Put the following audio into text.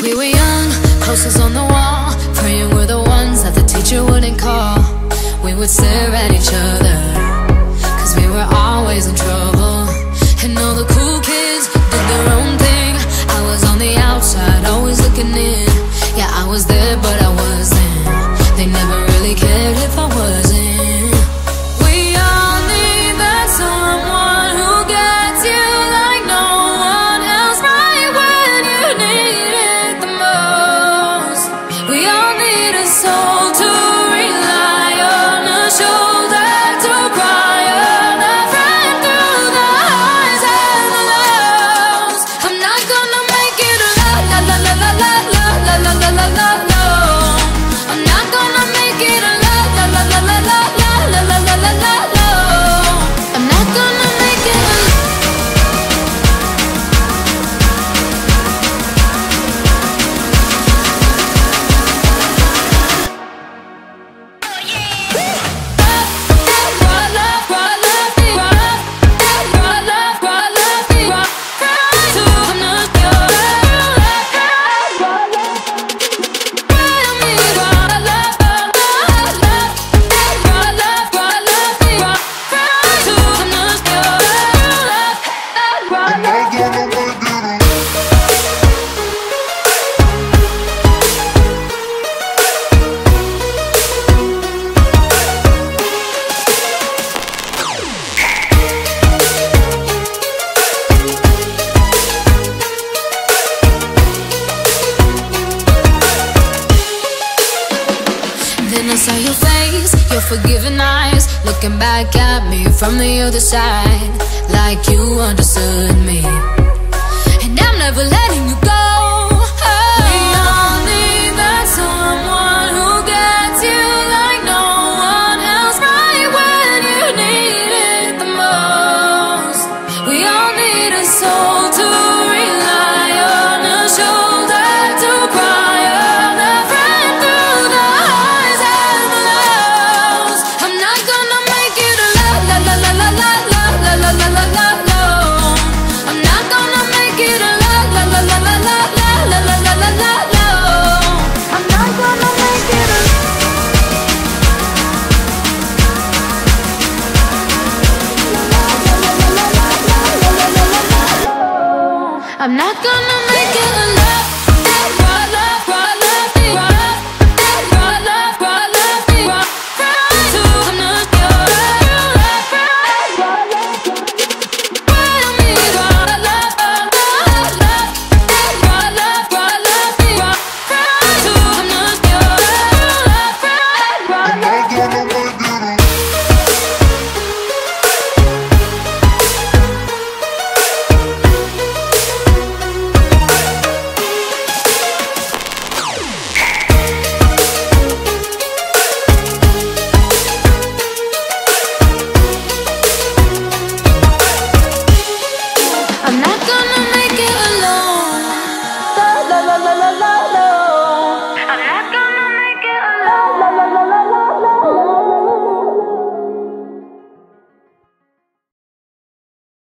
We were young, posters on the wall, praying we're the ones that the teacher wouldn't call. We would stare at each other, cause we were always in trouble. And all the cool kids did their own thing. I was on the outside, always looking in. Yeah, I was there, but I wasn't. They never really cared if I wasn't. We all need that someone who gets you like no one else, right when you need it the most. We all need a soul to rely on, a shoulder to cry on, a friend through the highs and the lows. I'm not gonna make it alone, la la la la la la la la la la la. I'm not gonna make it alone, la la la la la la la la la la la. I'm not gonna make it alone. Then I saw your face, your forgiving eyes, looking back at me from the other side, like you understood me. And I'm never letting you go. We all need that someone who gets you like no one else, right when you need it the most. We all need a soul to rely on, a shoulder to cry on, a friend through the highs and the lows. I'm not gonna make it alone, la la la la la la la la la la la. I'm not gonna make it alone, la la la la la la la la la la la. I'm not gonna make it alone. I'm not gonna